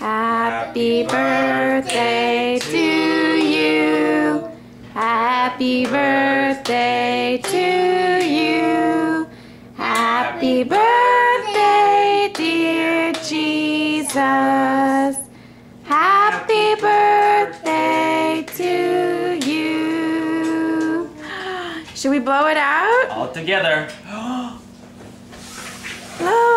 Happy birthday to you. Happy birthday to you. Happy birthday, dear Jesus. Happy birthday to you. Should we blow it out? All together. Blow